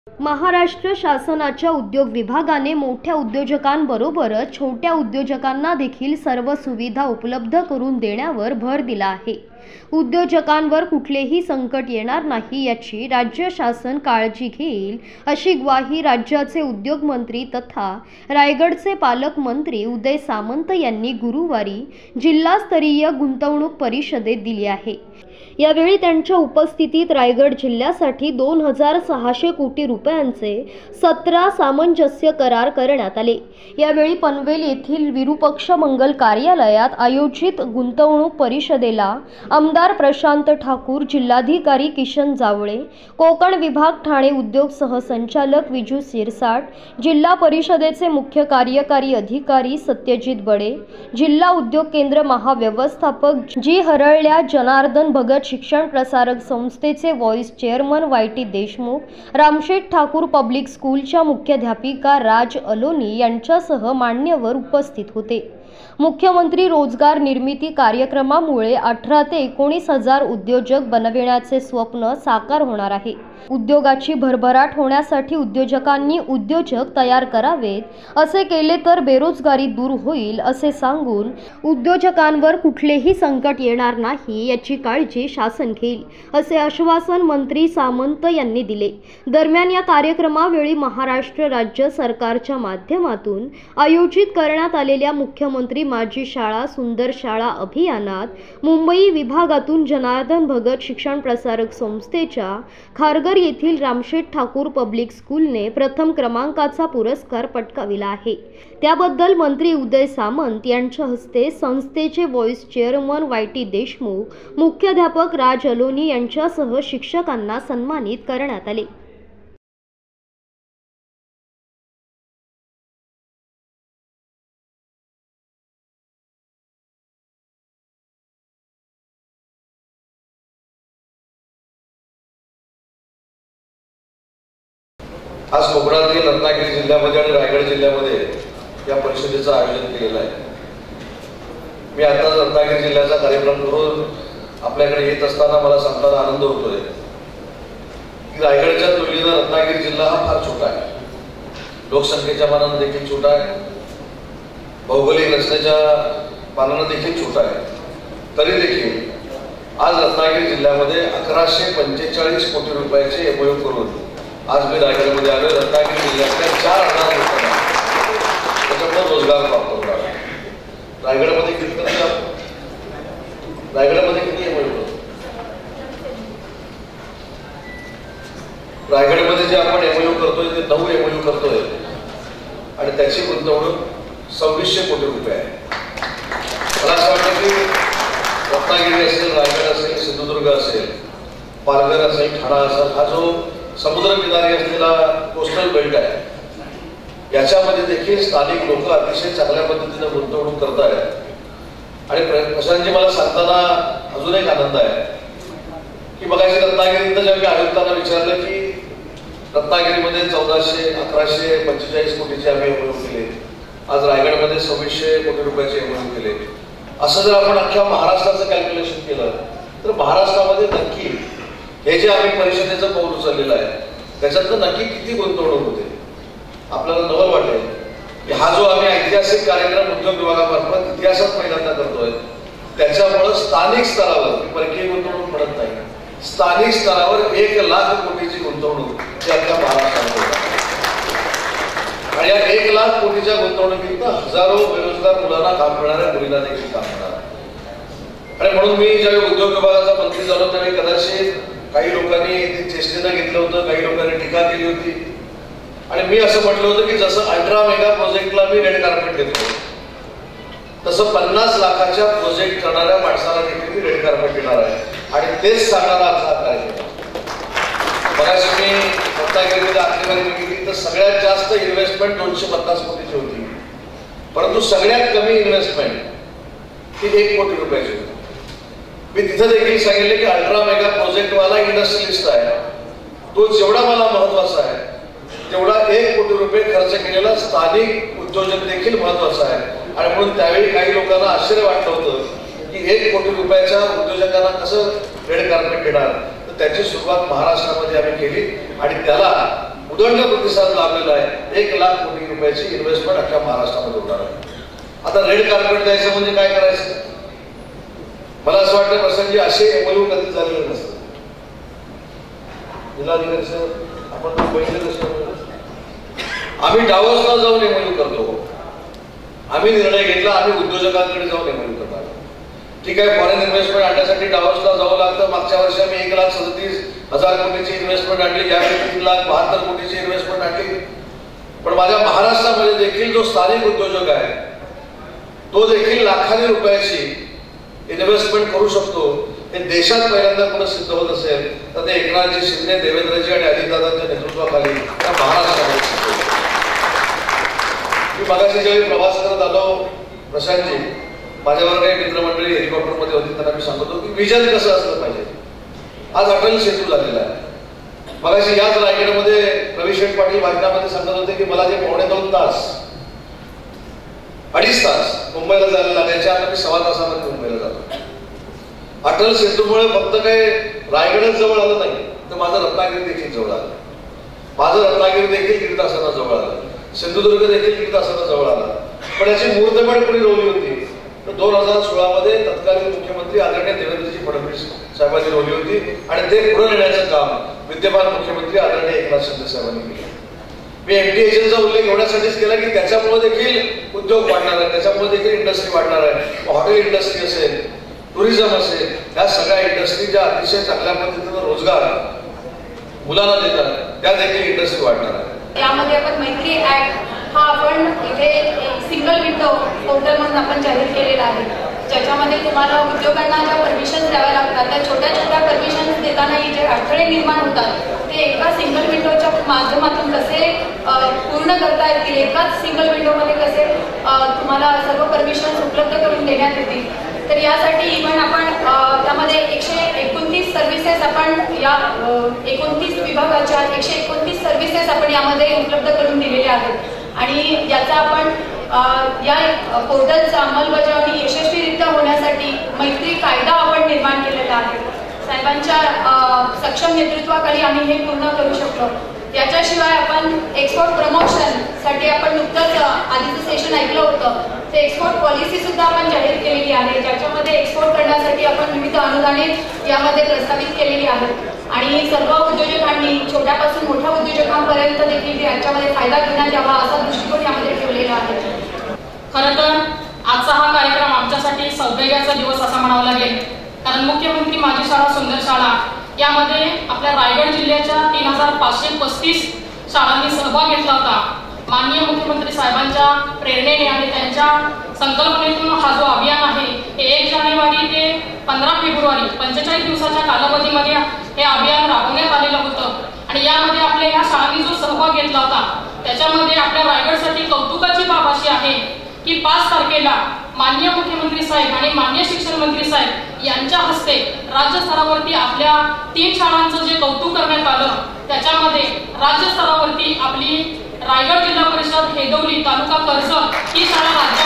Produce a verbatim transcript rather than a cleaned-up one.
महाराष्ट्र शासनाच्या उद्योग विभागाने मोठ्या उद्योजकांबरोबरच छोट्या उद्योजकांना देखील सर्व सुविधा उपलब्ध करून देण्यावर भर दिला आहे। उद्योजकांवर कुठलेही संकट येणार नाही याची राज्य शासन काळजी घेईल अशी ग्वाही राज्याचे उद्योग मंत्री तथा रायगडचे पालकमंत्री उदय सामंत यांनी गुरुवारी जिल्हास्तरीय गुंतवणूक परिषदेत दिली आहे। यावेळी त्यांच्या उपस्थितीत रायगड जिल्ह्यासाठी दोन हजार सहाशे कोटी रुपयांचे सतरा सामंजस्य करार करण्यात आले। यावेळी पनवेल येथील विरूपक्ष मंगल कार्यालयात आयोजित गुंतवणूक परिषदेला आमदार प्रशांत ठाकूर, जिल्हाधिकारी किशन जावळे, कोकण विभाग ठाणे उद्योग सहसंचालक विजू सिरसाट, जिल्हा परिषदेचे मुख्य कार्यकारी अधिकारी सत्यजित बडे, जिल्हा उद्योग केंद्र महाव्यवस्थापक जी हरळल्या, जनार्दन भगत शिक्षण प्रसारक संस्थेचे vice chairman Y T Deshmukh, Ramsheth Thakur public स्कूलच्या मुख्याध्यापिका राज अलोनी यांच्यासह मान्यवर उपस्थित होते। मुख्यमंत्री रोजगार निर्मिती कार्यक्रमामुळे अठरा ते एकोणीस हजार उद्योजक बनविण्याचे स्वप्न साकार होणार आहे। उद्योगाची भरभराट होण्यासाठी उद्योजकांनी उद्योजक तयार करावेत, असे केले तर बेरोजगारी दूर होईल असे सांगून उद्योजकांवर कुठलेही संकट येणार नाही याची काळजी शासन घेईल असे आश्वासन मंत्री सामंत यांनी दिले। दरम्यान या कार्यक्रमावेळी महाराष्ट्र राज्य सरकारच्या माध्यमातून आयोजित करण्यात आलेल्या मुख्यमंत्री माझी शाळा सुंदर शाळा अभियानात मुंबई विभागातून जनार्दन भगत शिक्षण प्रसारक संस्थेच्या खारघर येथील रामशेठ ठाकूर पब्लिक स्कूलने प्रथम क्रमांकाचा पुरस्कार पटकाविला आहे। त्याबद्दल मंत्री उदय सामंत यांच्या हस्ते संस्थेचे vice chairman Y T Deshmukh, मुख्याध्यापक राज अलोनी यांच्यासह शिक्षकांना सन्मानित करण्यात आले। आज कोकणातील रत्नागिरी जिल्ह्यामध्ये आणि रायगड जिल्ह्यामध्ये या परिषदेचं आयोजन केलेलं आहे। मी आताच रत्नागिरी जिल्ह्याचा कार्यक्रम करून आपल्याकडे येत असताना मला सांगताना आनंद होतोय की रायगडच्या तुलनेने रत्नागिरी जिल्हा हा फार छोटा आहे। लोकसंख्येच्या मानाने देखील छोटा आहे, भौगोलिक रचनेच्या मानाने देखील छोटा आहे। तरी देखील आज रत्नागिरी जिल्ह्यामध्ये अकराशे पंचेचाळीस कोटी रुपयाचे एमओयू करून आज मी रायगडमध्ये आलो। रत्नागिरी जिल्ह्यातल्या चार हजार लोकांना त्याच्यामुळे रोजगार प्राप्त होणार आहे। रायगडमध्ये किती रायगडमध्ये किती एमओयू रायगडमध्ये जे आपण एमओयू करतोय ते नऊ एमओयू करतोय आणि त्याची गुंतवणूक सव्वीसशे कोटी रुपये आहे। मला असं वाटतं की रत्नागिरी असेल, रायगड असेल, सिंधुदुर्ग असेल, पालघर असेल, ठाणा असेल, हा जो समुद्र किनारी असलेला कोस्टल बेल्ट आहे याच्यामध्ये देखील स्थानिक लोक अतिशय चांगल्या पद्धतीने गुंतवणूक करत आहेत। आणि प्रशांतजी मला सांगताना अजून एक आनंद आहे की बघायची रत्नागिरीत जेव्हा मी आयुक्तांना विचारलं की रत्नागिरीमध्ये चौदाशे अकराशे पंचेचाळीस कोटीचे आम्ही एमओयू केले, आज रायगडमध्ये सव्वीसशे कोटी रुपयाचे एमओयू केले, असं जर आपण अख्ख्या महाराष्ट्राचं कॅल्क्युलेशन केलं तर महाराष्ट्रामध्ये नक्की हे जे आम्ही परिषदेचं पाऊल उचललेलं आहे त्याच्यातनं नक्की किती गुंतवणूक होते। आपल्याला नवल वाटेल की हा जो आम्ही ऐतिहासिक कार्यक्रम उद्योग विभागामार्फत इतिहासात पहिल्यांदा करतोय त्याच्यामुळे स्थानिक स्तरावर, परकीय गुंतवणूक म्हणत नाही, स्थानिक स्तरावर एक लाख कोटीची गुंतवणूक ही अख्ख्या महाराष्ट्रात होते। आणि या एक लाख कोटीच्या गुंतवणुकीत हजारो बेरोजगार मुलांना काम मिळणाऱ्या मुलींना देखील काम मिळणार। आणि म्हणून मी ज्यावेळी उद्योग विभागाचा मंत्री झालो त्यावेळी कदाचित काही लोकांनी ते चेष्टेनं घेतलं होतं, काही लोकांनी टीका केली होती आणि मी असं म्हटलं होतं की जसं अल्ट्रा मेगा प्रोजेक्टला मी रेड कार्पेट देतो तसं पन्नास लाखाच्या प्रोजेक्ट करणाऱ्या माणसाला देखील मी रेड कार्पेट देणार आहे। आणि तेच सांगणारा आजचा कार्यक्रम बघायचं मी रत्नागिरीमध्ये आकडेवारी बघितली तर सगळ्यात जास्त इन्व्हेस्टमेंट दोनशे पन्नास कोटीची होती, परंतु सगळ्यात कमी इन्व्हेस्टमेंट ही एक कोटी रुपयाची होती। मी तिथं देखील सांगितले की अल्ट्रा मेगा प्रोजेक्टवाला इंडस्ट्रियलिस्ट आहे, तो जेवढा मला महत्वाचा आहे तेवढा एक कोटी रुपये खर्च केलेला स्थानिक उद्योजक देखील महत्वाचा आहे। आणि म्हणून त्यावेळी काही लोकांना आश्चर्य वाटलं होतं की एक कोटी रुपयाच्या उद्योजकांना कसं रेड कार्पेट देणार, तर त्याची सुरुवात महाराष्ट्रामध्ये आम्ही केली आणि त्याला उदंड प्रतिसाद लाभलेला आहे. एक लाख कोटी रुपयाची इन्व्हेस्टमेंट अख्ख्या महाराष्ट्रामध्ये होणार आहे. आता रेड कार्पेट द्यायचं म्हणजे काय करायचं? मला असं वाटतं प्रसंगी असे एमओयू कधी झालेले नसतं. जिल्हाधिकारी साहेब आपण पहिले आम्ही डावसला जाऊन एमओयू करतो. आम्ही निर्णय घेतला आम्ही उद्योजकांकडे जाऊन एमओयू करणार. ठीक आहे, फॉरेन इन्व्हेस्टमेंट आणण्यासाठी डावसला जावं लागतं. मागच्या वर्षी आम्ही एक लाख सदतीस हजार कोटीची इन्व्हेस्टमेंट आणली, यावेळी तीन लाख बहात्तर कोटीची इन्व्हेस्टमेंट आणली. पण माझ्या महाराष्ट्रामध्ये देखील जो स्थानिक उद्योजक आहे तो देखील लाखांनी रुपयाची इन्व्हेस्टमेंट करू शकतो. हे देशात पहिल्यांदा कुठं सिद्ध होत असेल तर ते एकनाथजी शिंदे, देवेंद्रजी आणि अजितदादांच्या नेतृत्वाखाली या महाराष्ट्रामध्ये सिद्ध होतं. मी मगाशी ज्यावेळी प्रवास करत आलो, प्रशांतजी माझ्यावर काही मित्रमंडळी हेलिकॉप्टरमध्ये होती, त्यांना मी सांगतो की विजन कसं असलं पाहिजे. आज अटल सेतू झालेला आहे. मगाशी याच रायगडमध्ये रवी शेठ पाटील भाषणामध्ये सांगत होते की मला जे पावणे दोन तास अडीच तास मुंबईला जायला लागायचे, आता मी सव्वा तासामध्ये मुंबईला जातो. अटल सेतूमुळे फक्त काही रायगडच जवळ आलं नाही तर माझं रत्नागिरी देखील जवळ आलं. माझं रत्नागिरी देखील दीड तासाला जवळ आलं. सिंधुदुर्ग देखील दीड तासाला जवळ आला. पण याची मुहूर्तमेढ कोणी रोवली होती तर दोन हजार सोळा मध्ये तत्कालीन मुख्यमंत्री आदरणीय देवेंद्रजी फडणवीस साहेबांनी रोवली होती आणि ते पुढे नेण्याचं काम विद्यमान मुख्यमंत्री आदरणीय एकनाथ शिंदे साहेबांनी केलं. मी एमटीएचचा उल्लेख एवढ्यासाठीच केला की त्याच्यामुळे देखील उद्योग वाढणार आहे, त्याच्यामुळे देखील इंडस्ट्री वाढणार आहे. हॉटेल इंडस्ट्री असेल, टुरिझम असेल, या सगळ्या इंडस्ट्री ज्या अतिशय चांगल्या पद्धतीनं रोजगार मुलांना देतात त्या देखील इंडस्ट्री वाढणार आहे. यामध्ये आपण मैत्री ऍक्ट हा आपण इथे सिंगल विंडो पोर्टल म्हणून आपण जाहीर केलेला आहे, ज्याच्यामध्ये तुम्हाला उद्योगांना ज्या परमिशन द्याव्या लागतात त्या छोट्या छोट्या परमिशन देतानाही जे अडथळे निर्माण होतात ते एका सिंगल विंडोच्या माध्यमातून कसे पूर्ण करता येतील, एकाच सिंगल विंडोमध्ये कसे तुम्हाला सर्व परमिशन उपलब्ध करून देण्यात येतील. तर यासाठी इव्हन आपण त्यामध्ये एकशे एकोणतीस सर्व्हिसेस आपण या एकोणतीस विभागाच्या एकशे एकोणतीस सर्व्हिसेस आपण यामध्ये उपलब्ध करून दिलेल्या आहेत आणि याचा आपण या पोर्टलचा अंमलबजावणी यशस्वीरित्या होण्यासाठी मैत्री कायदा आपण निर्माण केलेला आहे. साहेबांच्या सक्षम नेतृत्वाखाली आम्ही हे पूर्ण करू शकलो. याच्याशिवाय आपण एक्सपोर्ट प्रमोशनसाठी आपण नुकतंच आधीचं सेशन ऐकलं होतं, ते एक्सपोर्ट पॉलिसी सुद्धा आपण जाहीर केलेली आहे, ज्याच्यामध्ये एक्सपोर्ट करण्यासाठी आपण विविध अनुदाने यामध्ये प्रस्तावित केलेली आहेत आणि सर्व उद्योजकांनी छोट्यापासून मोठ्या उद्योजकांपर्यंत देखील याच्यामध्ये फायदा घेण्यात यावा असा दृष्टिकोन यामध्ये ठेवलेला आहे. खरं तर आजचा हा कार्यक्रम आमच्यासाठी सौभाग्याचा दिवस असा म्हणावा लागेल, कारण मुख्यमंत्री माझी शाळा सुंदर शाळा यामध्ये आपल्या रायगड जिल्ह्याच्या तीन हजार पाचशे पस्तीस शाळांनी सहभाग घेतला होता. माननीय मुख्यमंत्री साहेबांच्या प्रेरणेने आणि त्यांच्या संकल्पनेतून हा जो अभियान आहे हे एक जानेवारी ते पंधरा फेब्रुवारी पंचेचाळीस दिवसाच्या कालावधीमध्ये हे अभियान राबवण्यात आलेलं होतं आणि यामध्ये आपल्या ह्या शाळांनी जो सहभाग घेतला होता त्याच्यामध्ये आपल्या रायगडसाठी कौतुकाची बाब अशी आहे की पाच तारखेला माननीय मुख्यमंत्री साहेब आणि माननीय शिक्षण मंत्री साहेब यांच्या हस्ते राज्य स्तरावरती आपल्या तीन शाळांचं जे कौतुक करण्यात आलं त्याच्यामध्ये राज्य स्तरावरती आपली रायगड जिल्हा परिषद हेदवली तालुका कर्जत ही शाळा